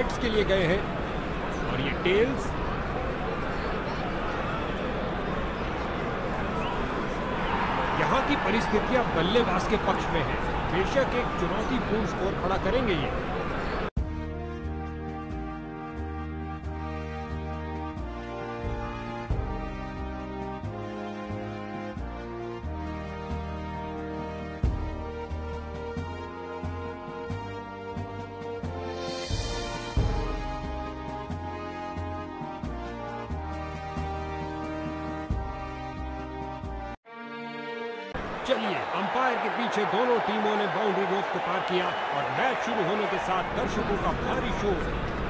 Heads के लिए गए हैं और ये टेल्स। यहाँ की परिस्थितियां बल्लेबाज के पक्ष में है। बेशक एक चुनौतीपूर्ण स्कोर खड़ा करेंगे ये। चलिए, अंपायर के पीछे दोनों टीमों ने बाउंड्री रोक को पार किया और मैच शुरू होने के साथ दर्शकों का भारी शोर।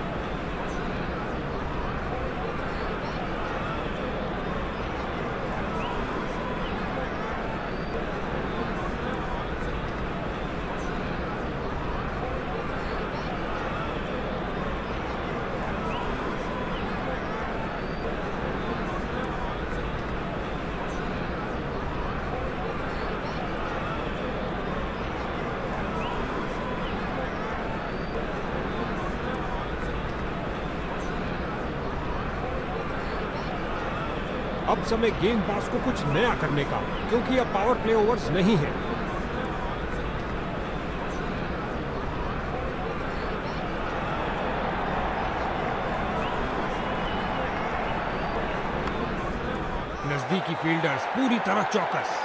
अब समय गेंदबाज को कुछ नया करने का, क्योंकि अब पावर प्ले ओवर्स नहीं है। नजदीकी फील्डर्स पूरी तरह चौकस।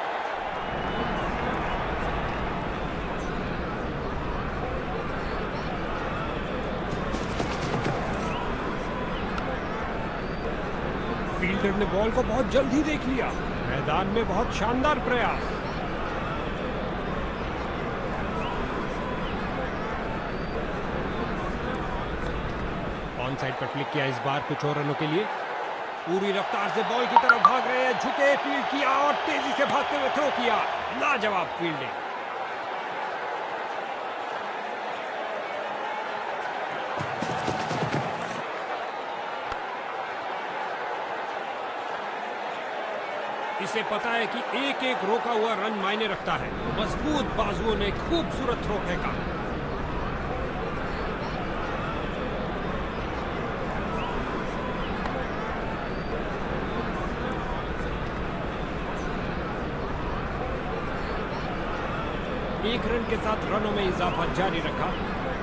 फील्डर ने बॉल को बहुत जल्द ही देख लिया। मैदान में बहुत शानदार प्रयास। ऑन साइड पर फ्लिक किया इस बार कुछ और रनों के लिए। पूरी रफ्तार से बॉल की तरफ भाग रहे हैं, झुके फील्ड किया और तेजी से भागते हुए थ्रो किया। लाजवाब फील्डिंग। इसे पता है कि एक एक रोका हुआ रन मायने रखता है। मजबूत बाजुओं ने खूबसूरत थ्रो फेंका। एक रन के साथ रनों में इजाफा जारी रखा।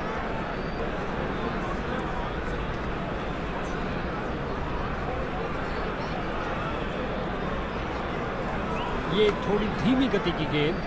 ये थोड़ी धीमी गति की गेंद।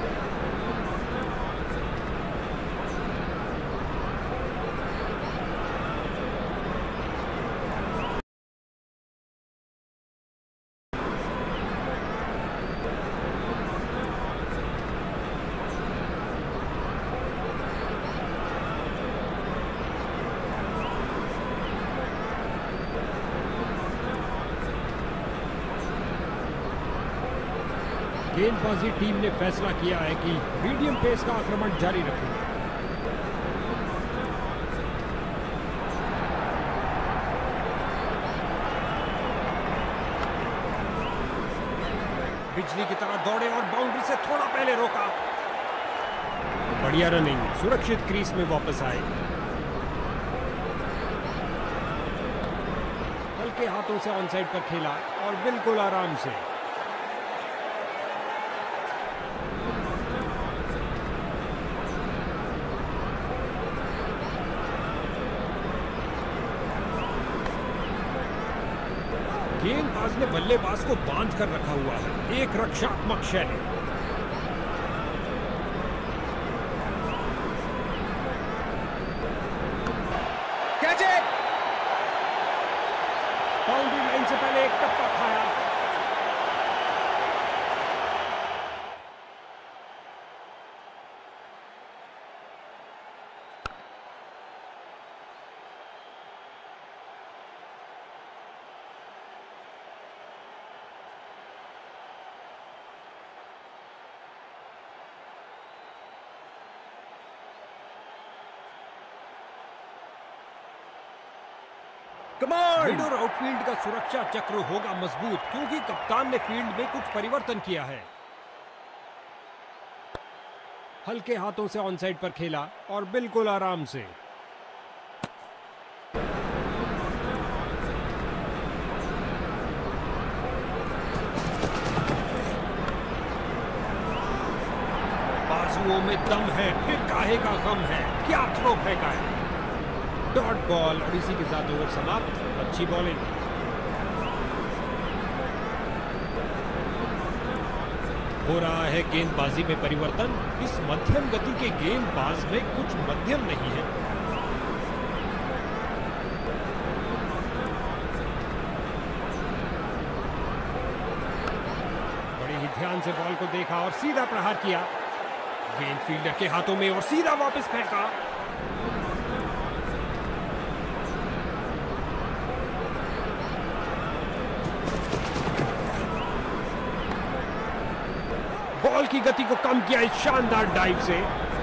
गेंदबाजी टीम ने फैसला किया है कि मीडियम पेस का आक्रमण जारी रखेंगे। बिजली की तरह दौड़े और बाउंड्री से थोड़ा पहले रोका। बढ़िया रनिंग, सुरक्षित क्रीज में वापस आए। हल्के हाथों से ऑन साइड पर खेला और बिल्कुल आराम से। गेंदबाज ने बल्लेबाज को बांध कर रखा हुआ है। एक रक्षात्मक शैली। Catch it! बाउंड्री लाइन से पहले एक टप्पा खाया। मिड और आउटफील्ड का सुरक्षा चक्र होगा मजबूत, क्योंकि कप्तान ने फील्ड में कुछ परिवर्तन किया है। हल्के हाथों से ऑन साइड पर खेला और बिल्कुल आराम से। आंसुओं में दम है, फिर काहे का गम है, क्या थ्रो फेंका है। डॉट बॉल और इसी के साथ ओवर समाप्त। अच्छी बॉलिंग। हो रहा है गेंदबाजी में परिवर्तन। इस मध्यम गति के गेंदबाज में कुछ मध्यम नहीं है। बड़े ही ध्यान से बॉल को देखा और सीधा प्रहार किया। गेंद फील्डर के हाथों में और सीधा वापस फेंका। बॉल की गति को कम किया इस शानदार डाइव से।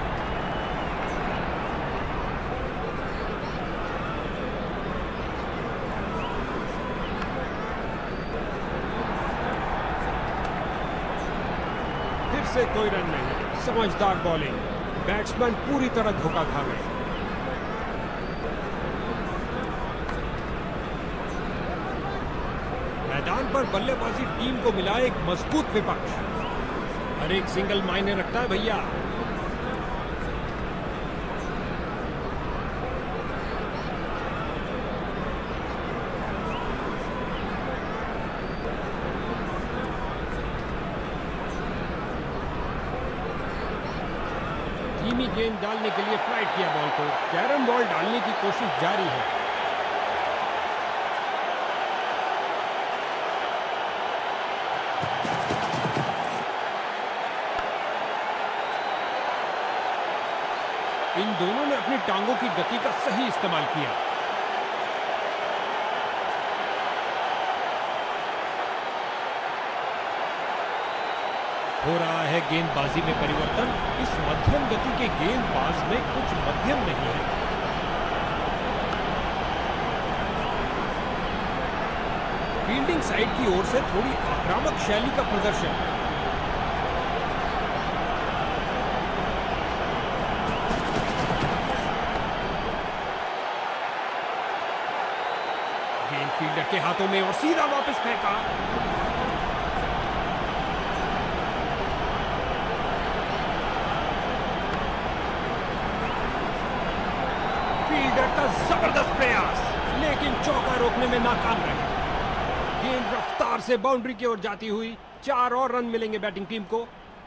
फिर से कोई रन नहीं। समझदार बॉलिंग। बैट्समैन पूरी तरह धोखा खा गए। मैदान पर बल्लेबाजी टीम को मिला एक मजबूत विपक्ष। हर एक सिंगल मायने रखता है भैया। धीमी गेंद डालने के लिए फ्लाइट किया बॉल को। कैरम बॉल डालने की कोशिश जारी है। इन दोनों ने अपनी टांगों की गति का सही इस्तेमाल किया। हो रहा है गेंदबाजी में परिवर्तन। इस मध्यम गति के गेंदबाज में कुछ मध्यम नहीं है। फील्डिंग साइड की ओर से थोड़ी आक्रामक शैली का प्रदर्शन। गेंद फील्डर के हाथों में और सीधा वापस फेंका। फील्डर का जबरदस्त प्रयास, लेकिन चौका रोकने में नाकाम रहे। गेंद रफ्तार से बाउंड्री की ओर जाती हुई। 4 और रन मिलेंगे बैटिंग टीम को।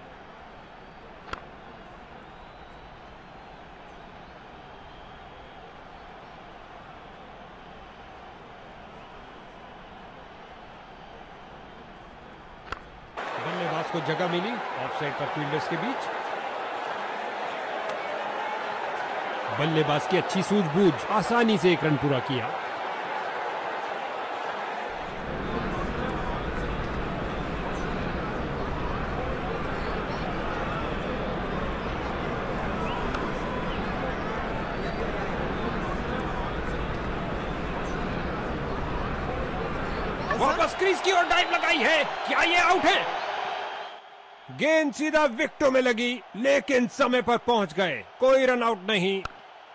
बल्लेबाज को जगह मिली ऑफसाइड पर फील्डर्स के बीच। बल्लेबाज की अच्छी सूझबूझ, आसानी से एक रन पूरा किया। वापस क्रीज की ओर डाइव लगाई है। क्या ये आउट है? गेंद सीधा विकेटों में लगी, लेकिन समय पर पहुंच गए। कोई रन आउट नहीं।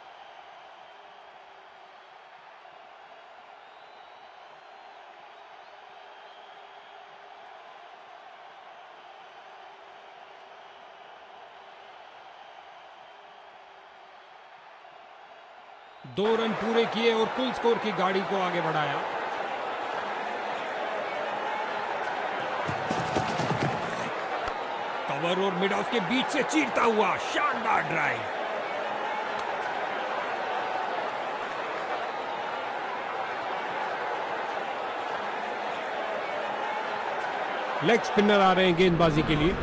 दो रन पूरे किए और कुल स्कोर की गाड़ी को आगे बढ़ाया। कवर और मिड ऑफ के बीच से चीरता हुआ शानदार ड्राइव। लेग स्पिनर आ रहे हैं गेंदबाजी के लिए।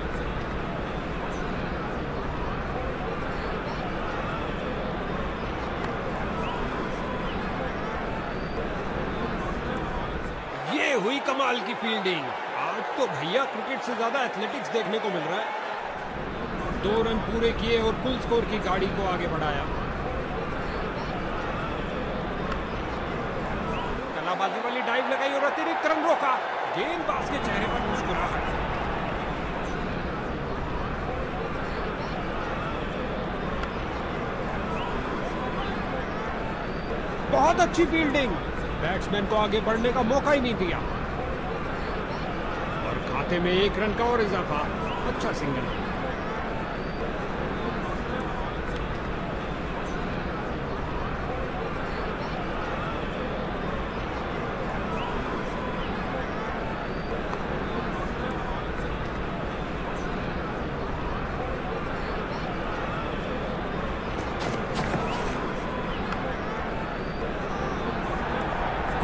ये हुई कमाल की फील्डिंग। आज तो भैया क्रिकेट से ज्यादा एथलेटिक्स देखने को मिल रहा है। 2 रन पूरे किए और कुल स्कोर की गाड़ी को आगे बढ़ाया। कलाबाजी वाली डाइव लगाई और अतिरिक्त रन रोका। गेंदबाज के चेहरे पर मुस्कुराहट। बहुत अच्छी फील्डिंग। बैट्समैन को आगे बढ़ने का मौका ही नहीं दिया और खाते में 1 रन का और इजाफा। अच्छा सिंगल।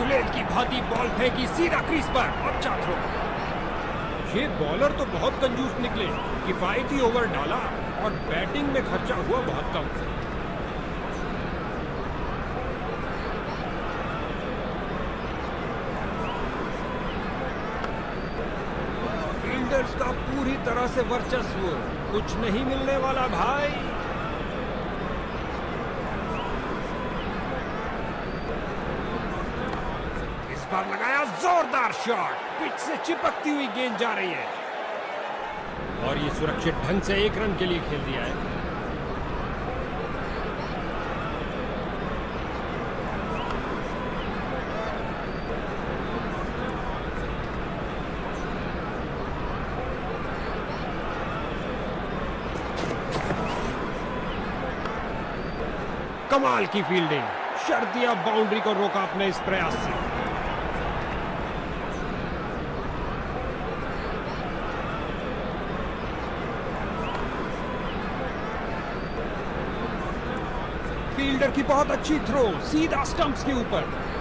गुलेल की भांति बॉल फेंकी सीधा क्रीज पर। अच्छा थ्रो। ये बॉलर तो बहुत कंजूस निकले, किफायती ओवर डाला और बैटिंग में खर्चा हुआ बहुत कम। फील्डर्स का पूरी तरह से वर्चस्व, कुछ नहीं मिलने वाला भाई। पर लगाया जोरदार शॉट, पिच से चिपकती हुई गेंद जा रही है और ये सुरक्षित ढंग से 1 रन के लिए खेल दिया है। कमाल की फील्डिंग, शर्तिया बाउंड्री को रोका अपने इस प्रयास से। फील्डर की बहुत अच्छी थ्रो, सीधा स्टंप्स के ऊपर।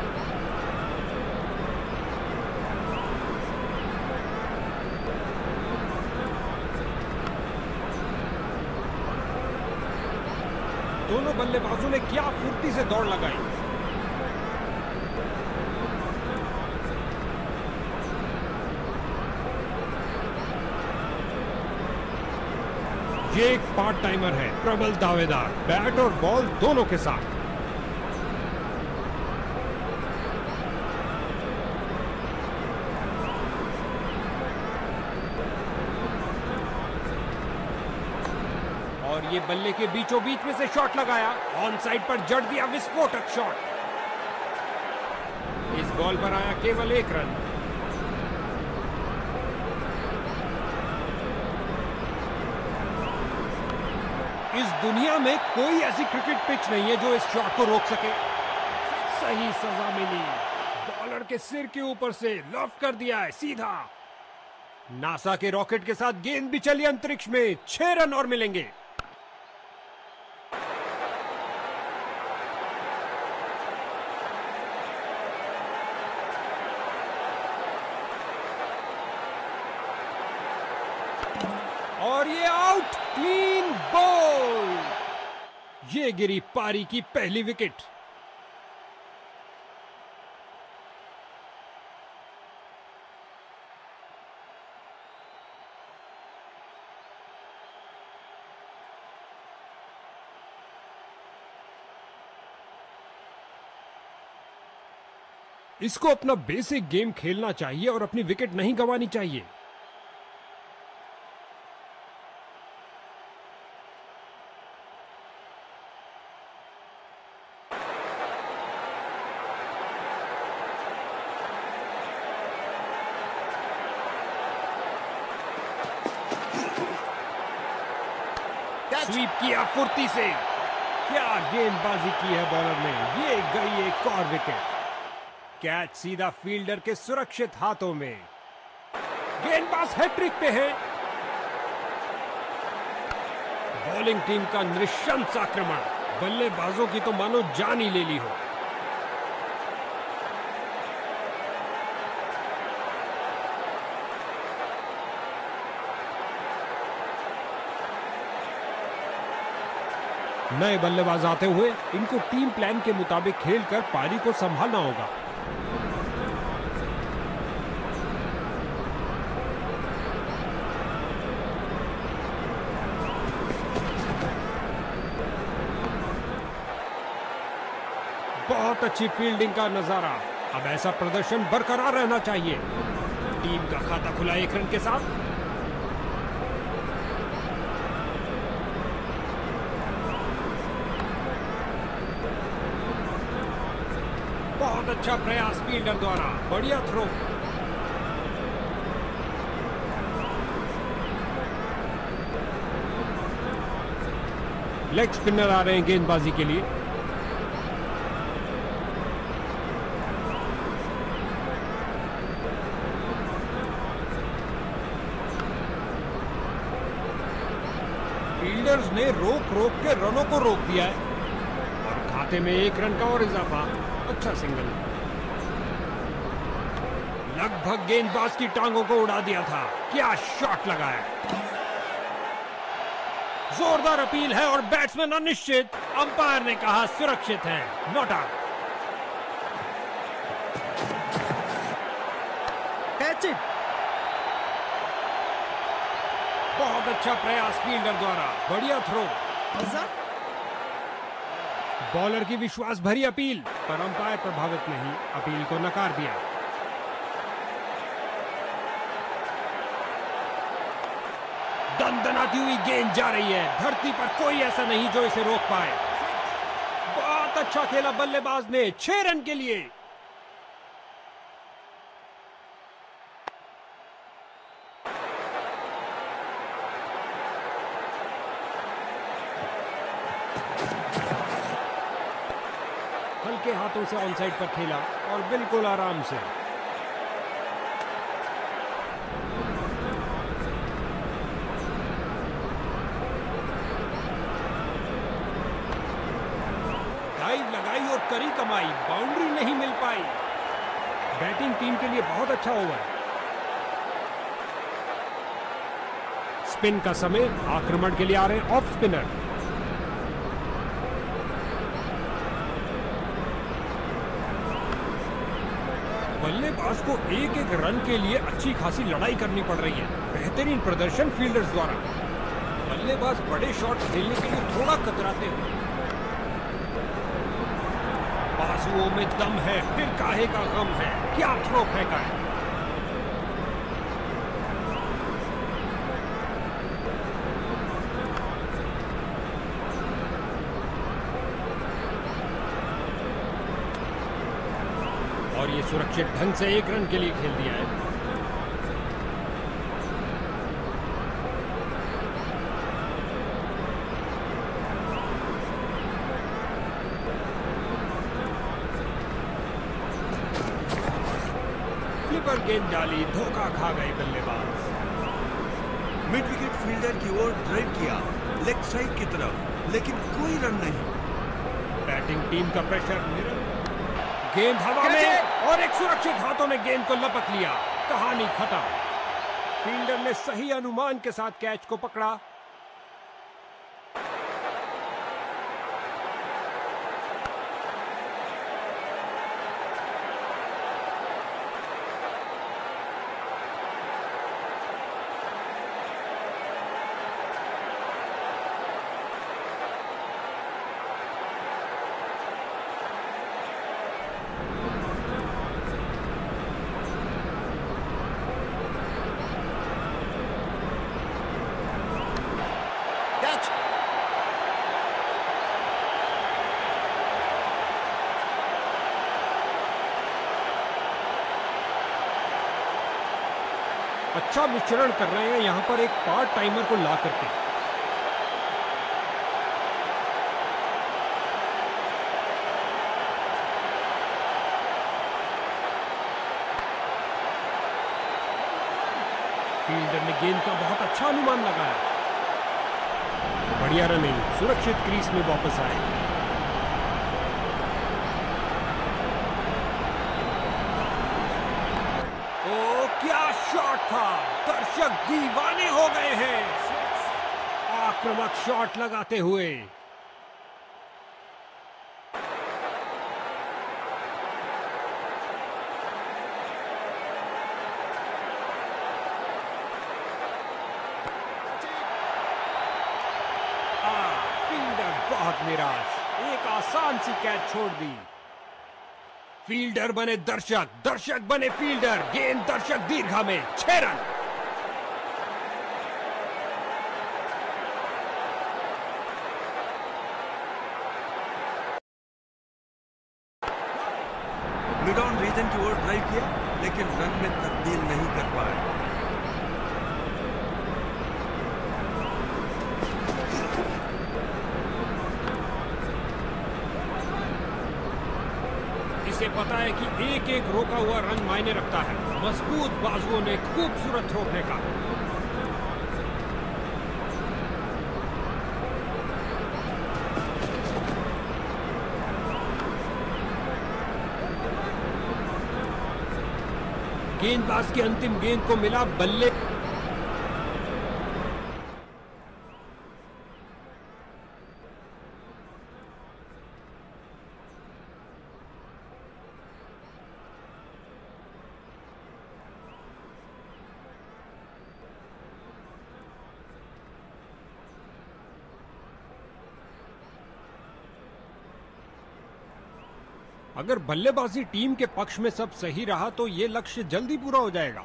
दोनों बल्लेबाजों ने क्या फुर्ती से दौड़ लगाई। ये एक पार्ट टाइमर है, प्रबल दावेदार, बैट और बॉल दोनों के साथ। और ये बल्ले के बीचों बीच में से शॉट लगाया, ऑन साइड पर जड़ दिया विस्फोटक शॉट। इस बॉल पर आया केवल 1 रन। इस दुनिया में कोई ऐसी क्रिकेट पिच नहीं है जो इस शॉट को रोक सके। सही सजा मिली, बॉलर के सिर के ऊपर से लॉफ्ट कर दिया है सीधा। नासा के रॉकेट के साथ गेंद भी चली अंतरिक्ष में। 6 रन और मिलेंगे। और ये आउट, क्लीन बॉल। ये गिरी पारी की पहली विकेट। इसको अपना बेसिक गेम खेलना चाहिए और अपनी विकेट नहीं गंवानी चाहिए। स्वीप किया फुर्ती से। क्या गेंदबाजी की है बॉलर ने। ये गई एक और विकेट। कैच सीधा फील्डर के सुरक्षित हाथों में। गेंदबाज हैट्रिक पे है। बॉलिंग टीम का नृशंस आक्रमण, बल्लेबाजों की तो मानो जान ही ले ली हो। नए बल्लेबाज आते हुए इनको टीम प्लान के मुताबिक खेलकर पारी को संभालना होगा। बहुत अच्छी फील्डिंग का नजारा। अब ऐसा प्रदर्शन बरकरार रहना चाहिए। टीम का खाता खुला 1 रन के साथ। बहुत अच्छा प्रयास फील्डर द्वारा, बढ़िया थ्रो। लेग स्पिनर आ रहे हैं गेंदबाजी के लिए। फील्डर्स ने रोक रोक के रनों को रोक दिया है और खाते में 1 रन का और इजाफा। अच्छा सिंगल। लगभग गेंदबाज की टांगों को उड़ा दिया था। क्या शॉट लगाया। जोरदार अपील है और बैट्समैन अनिश्चित। अंपायर ने कहा सुरक्षित है, नॉट आउट। Catch it. बहुत अच्छा प्रयास फील्डर द्वारा, बढ़िया थ्रो। बॉलर की विश्वास भरी अपील, पर अंपायर प्रभावित नहीं, अपील को नकार दिया। दंदनाती हुई गेंद जा रही है। धरती पर कोई ऐसा नहीं जो इसे रोक पाए। बहुत अच्छा खेला बल्लेबाज ने 6 रन के लिए। हल्के हाथों से ऑनसाइड पर खेला और बिल्कुल आराम से। डाइव लगाई और करी कमाई, बाउंड्री नहीं मिल पाई। बैटिंग टीम के लिए बहुत अच्छा ओवर। स्पिन का समय, आक्रमण के लिए आ रहे ऑफ स्पिनर। बल्लेबाज को एक एक रन के लिए अच्छी खासी लड़ाई करनी पड़ रही है। बेहतरीन प्रदर्शन फील्डर्स द्वारा। बल्लेबाज बड़े शॉट खेलने के लिए थोड़ा कतराते हैं। बाजुओं में दम है, फिर काहे का गम है। क्या थ्रो फेंका है। और ये सुरक्षित ढंग से 1 रन के लिए खेल दिया है। फ्लिपर गेंद डाली, धोखा खा गए बल्लेबाज। मिड विकेट फील्डर की ओर ड्राइव किया, लेग साइड की तरफ, लेकिन कोई रन नहीं। बैटिंग टीम का प्रेशर निरंतर। गेंद हवा में और एक सुरक्षित हाथों ने गेंद को लपक लिया। कहानी खत्म। फील्डर ने सही अनुमान के साथ कैच को पकड़ा। अच्छा मिश्रण कर रहे हैं यहां पर एक पार्ट टाइमर को ला करके। फील्डर ने गेंद का बहुत अच्छा अनुमान लगाया। बढ़िया रनिंग, सुरक्षित क्रीज में वापस आए। क्या शॉट था। दर्शक दीवाने हो गए हैं। आक्रामक शॉट लगाते हुए। फील्डर बहुत निराश। एक आसान सी कैच छोड़ दी। फील्डर बने दर्शक, दर्शक बने फील्डर। गेंद दर्शक दीर्घा में, 6 रन। मिड ऑन रीजन की ओर ड्राइव किया, लेकिन रन में तब्दील नहीं कर पाए। इसे पता है कि एक एक रोका हुआ रन मायने रखता है। मजबूत बाजुओं ने खूबसूरत थ्रो फेंका। गेंदबाज की अंतिम गेंद को मिला बल्ले। अगर बल्लेबाजी टीम के पक्ष में सब सही रहा तो यह लक्ष्य जल्दी पूरा हो जाएगा।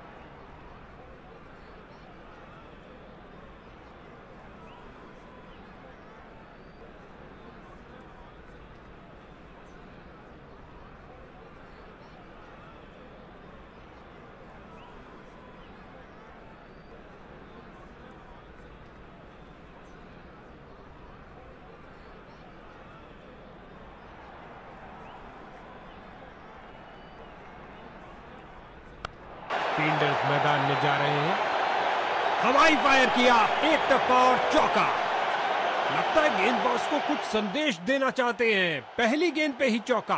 फील्डर्स मैदान में जा रहे हैं। हवाई फायर किया, एक टप्पा और चौका। लगता है गेंदबाज को कुछ संदेश देना चाहते हैं। पहली गेंद पे ही चौका।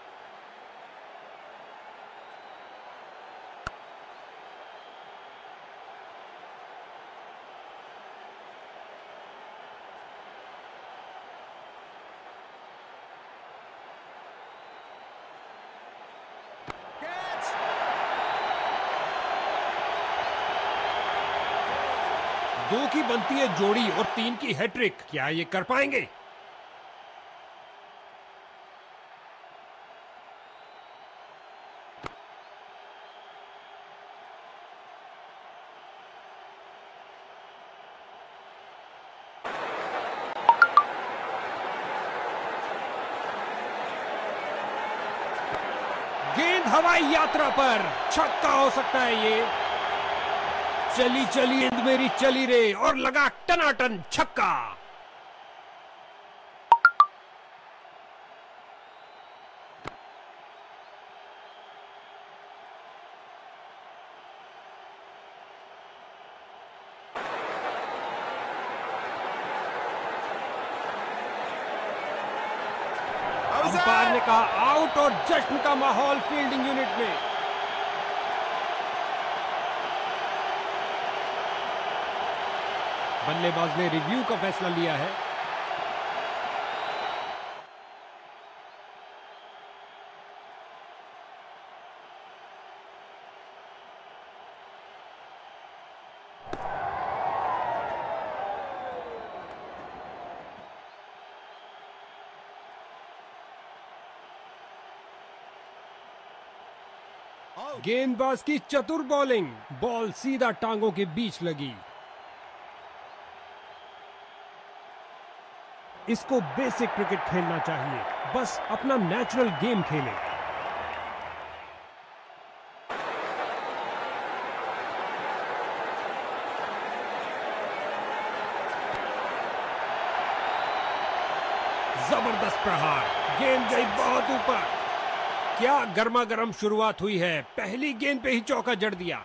दो की बनती है जोड़ी और 3 की हैट्रिक। क्या ये कर पाएंगे? गेंद हवाई यात्रा पर, छक्का हो सकता है ये। चली चली गेंद मेरी चली रे, और लगा टनाटन छक्का। अंपायर ने कहा आउट और जश्न का माहौल फील्डिंग यूनिट में। बल्लेबाज ने रिव्यू का फैसला लिया है। गेंदबाज की चतुर बॉलिंग, बॉल सीधा टांगों के बीच लगी। इसको बेसिक क्रिकेट खेलना चाहिए, बस अपना नेचुरल गेम खेले। जबरदस्त प्रहार, गेंद गई बहुत ऊपर। क्या गर्मा गर्म शुरुआत हुई है। पहली गेंद पे ही चौका जड़ दिया।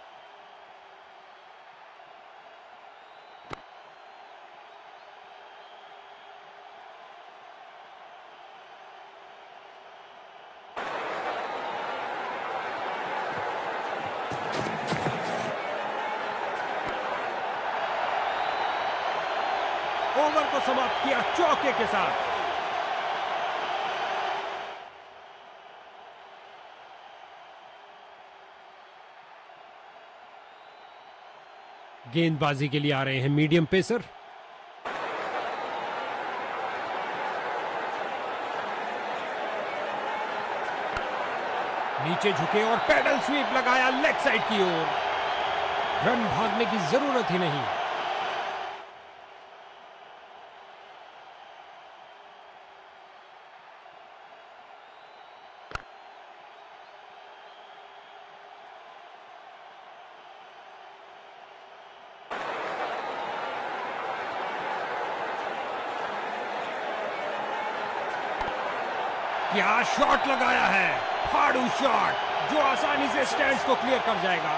ओवर को समाप्त किया चौके के साथ। गेंदबाजी के लिए आ रहे हैं मीडियम पेसर। नीचे झुके और पैडल स्वीप लगाया लेग साइड की ओर। रन भागने की जरूरत ही नहीं। क्या शॉट लगाया है, फाड़ू शॉट जो आसानी से स्टैंड्स को क्लियर कर जाएगा।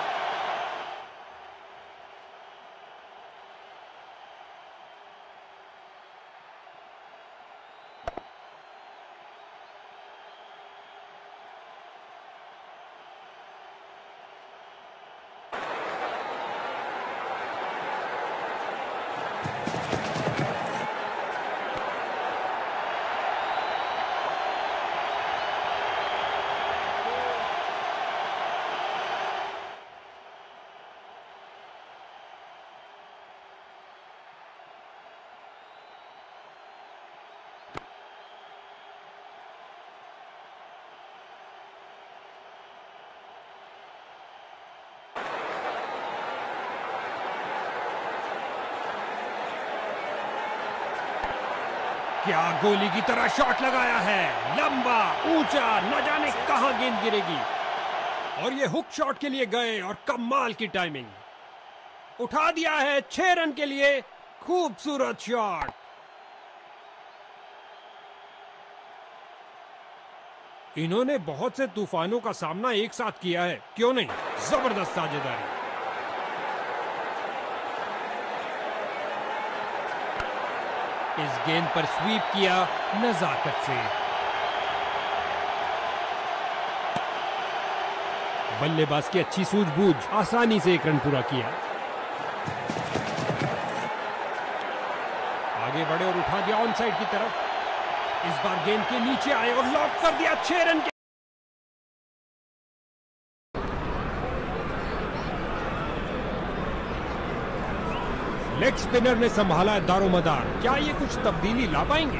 क्या गोली की तरह शॉट लगाया है, लंबा ऊंचा, न जाने कहां गेंद गिरेगी। और ये हुक शॉट के लिए गए और कमाल की टाइमिंग। उठा दिया है 6 रन के लिए। खूबसूरत शॉट। इन्होंने बहुत से तूफानों का सामना एक साथ किया है, क्यों नहीं। जबरदस्त साझेदारी। इस गेंद पर स्वीप किया नजाकत से। बल्लेबाज की अच्छी सूझबूझ, आसानी से 1 रन पूरा किया। आगे बढ़े और उठा दिया ऑन साइड की तरफ। इस बार गेंद के नीचे आए और लॉक कर दिया 6 रन के। लेग स्पिनर ने संभाला दारोमदार। क्या ये कुछ तब्दीली ला पाएंगे?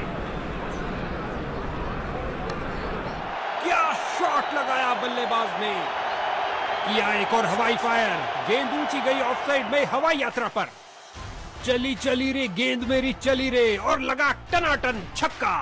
क्या शॉट लगाया बल्लेबाज ने। किया एक और हवाई फायर। गेंद ऊंची गई ऑफसाइड में हवाई यात्रा पर। चली चली रे गेंद मेरी चली रे, और लगा टनाटन छक्का।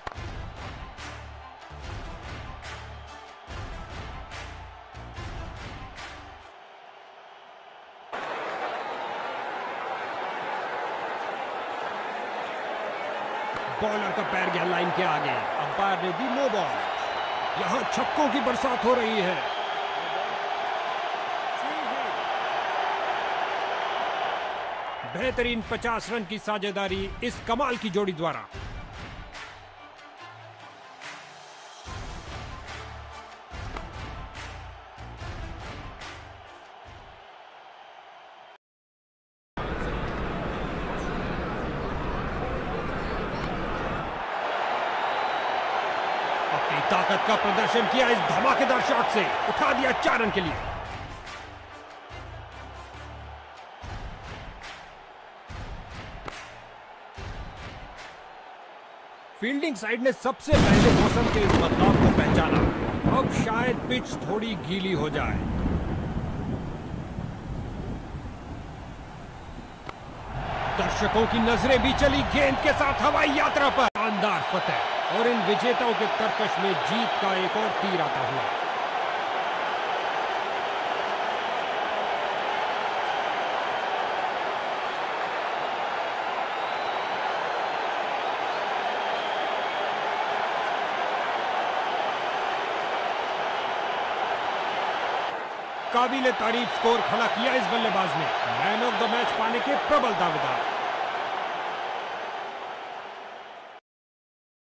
बॉलर का पैर गया लाइन के आगे। अंपायर ने दी नो बॉल। यहां छक्कों की बरसात हो रही है। बेहतरीन 50 रन की साझेदारी इस कमाल की जोड़ी द्वारा। अपनी ताकत का प्रदर्शन किया इस धमाकेदार शॉट से। उठा दिया 4 रन के लिए। फील्डिंग साइड ने सबसे पहले मौसम के इस बदलाव को पहचाना। अब शायद पिच थोड़ी गीली हो जाए। दर्शकों की नजरें भी चली गेंद के साथ हवाई यात्रा पर। शानदार फतेह, और इन विजेताओं के तरकश में जीत का एक और तीर आता हुआ। काबिले तारीफ स्कोर खड़ा किया इस बल्लेबाज ने। मैन ऑफ द मैच पाने के प्रबल दावेदार।